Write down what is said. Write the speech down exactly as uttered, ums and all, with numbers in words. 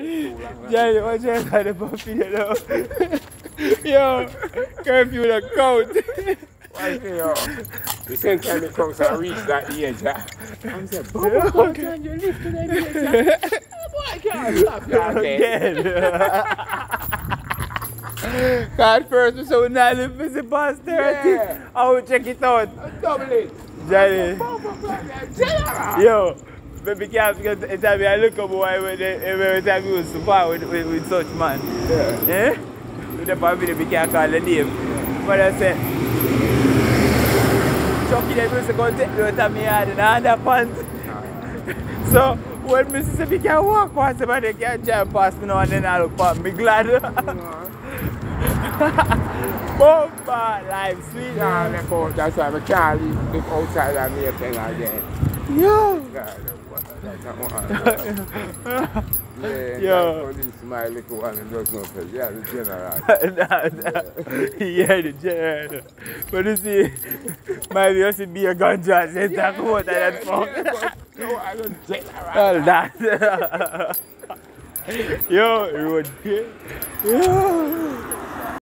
Johnny, what's your kind of puppy, you know? Yo, curfew the coat. Why say, yo, the same time the cows are reach that age, I'm saying, Bubba, John, you live to that age, boy, I can't stop you again. God, first we saw nine live past thirty. Yeah. I will check it out. Double it. Johnny. General. Yo, baby can't because every time I look up boy when they, every time we was super with, with, with such man. Yeah. Eh? With the family we can't call the name. But I said, Chucky them used to go take me out of my yard in underpants. So when Mississippi can walk past them and they can't jump past me now and then I look past me glad. Bomba life sweet. Nah, man, boy, that's why I can't leave, live outside of me again. Yo. Yeah, Yo. police, my little one, and does not say, yeah, the general. Nah, nah. Yeah, the general. But you see, maybe you see be a ganja and say, talk about that fuck. No, I don't general. All that. Yo, it would be. Yo.